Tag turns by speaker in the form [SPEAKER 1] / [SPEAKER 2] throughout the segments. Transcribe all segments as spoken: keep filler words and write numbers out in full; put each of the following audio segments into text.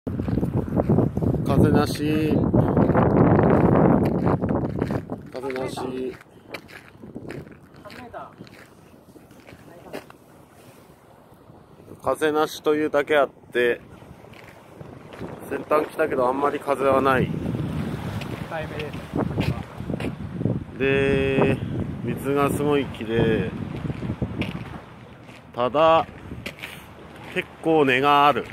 [SPEAKER 1] 風なし風なし風なしというだけあって先端来たけどあんまり風はないで、水がすごい綺麗。ただ結構根がある。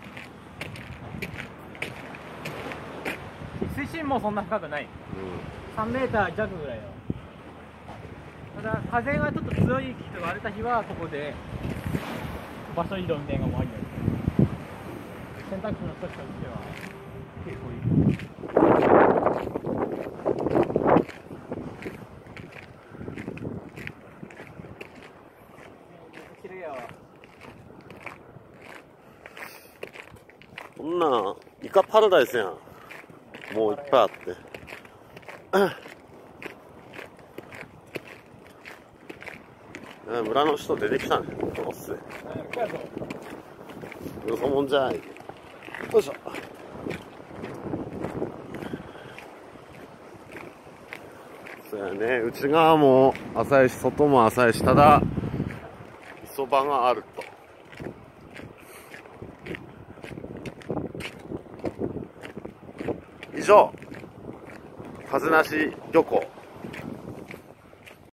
[SPEAKER 2] 水深もそんな深くない、うん、さんメーター弱ぐらいよ。ただ風がちょっと強い日と割れた日はここで場所移動みたいなのもありだよ。洗濯機の人としては結構いい。綺麗やわ。
[SPEAKER 1] こんなんイカパラダイスやん。もういっぱいあって村の人出てきたね。このっすよそもんじゃい。よいしょ。そうやね、内側も浅いし外も浅いし、ただ磯場があると。以上、風なし漁港。